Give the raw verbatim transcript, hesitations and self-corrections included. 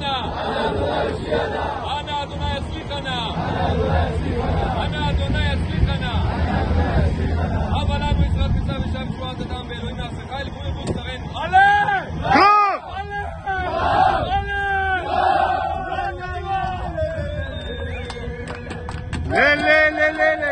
ישליחנה. אנא אדוני יצליחנה. אנא אדוני יצליחנה. אבא לנו ישראל מצווה ושם תשועת אדם ואלוהים להצלחה אלפו יבוא שרנו. עלה! קרב! עלה! לה לה לה לה